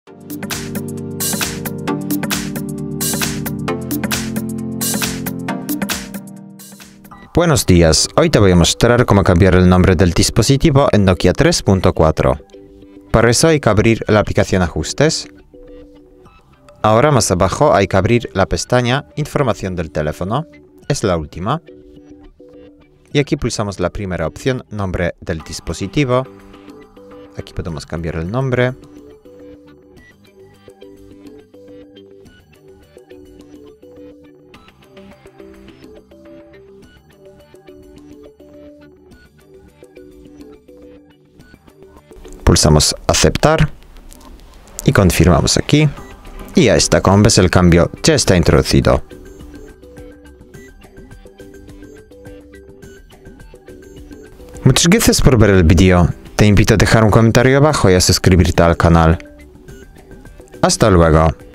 Buenos días, hoy te voy a mostrar cómo cambiar el nombre del dispositivo en Nokia 3.4. Para eso hay que abrir la aplicación Ajustes. Ahora más abajo hay que abrir la pestaña Información del teléfono. Es la última. Y aquí pulsamos la primera opción, Nombre del dispositivo. Aquí podemos cambiar el nombre. Pulsamos Aceptar y confirmamos aquí. Y ya está, como ves el cambio ya está introducido. Muchas gracias por ver el vídeo. Te invito a dejar un comentario abajo y a suscribirte al canal. Hasta luego.